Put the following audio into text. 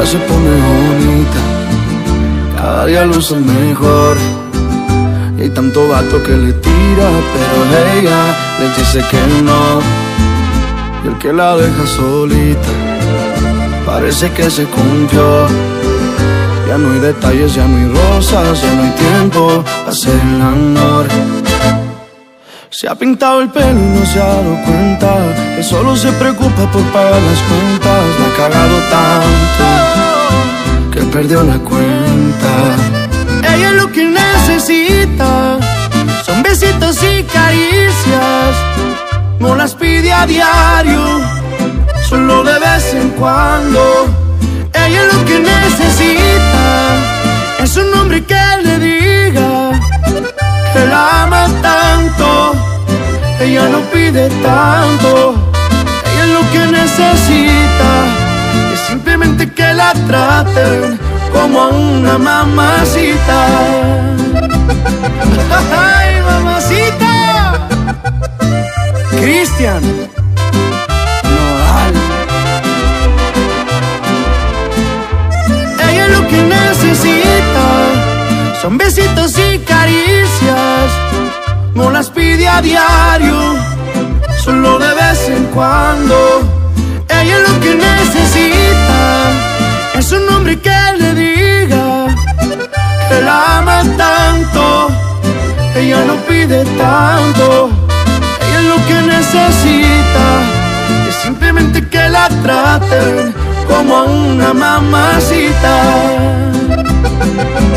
se pone bonita, cada día luce mejor. Y hay tanto vato que le tira, pero ella les dice que no. Y el que la deja solita parece que se confió. Ya no hay detalles, ya no hay rosas, ya no hay tiempo para hacer el amor. Se ha pintado el pelo y no se ha dado cuenta que solo se preocupa por pagar las cuentas. La ha cagado tanto que perdió la cuenta. Ella lo que necesita son besitos y caricias. No las pide a diario, solo de vez en cuando. Ella lo que necesita es un hombre que le diga que la ama tanto. Ella no pide tanto, ella lo que necesita es simplemente que la traten como a una mamacita. ¡Ay, mamacita! Cristian Nodal. Ella lo que necesita son besitos y caricias. No las pide a diario, solo de vez en cuando. Ella lo que necesita es un hombre que le diga que la ama tanto. Ella no pide tanto, ella lo que necesita es simplemente que la traten como a una mamacita.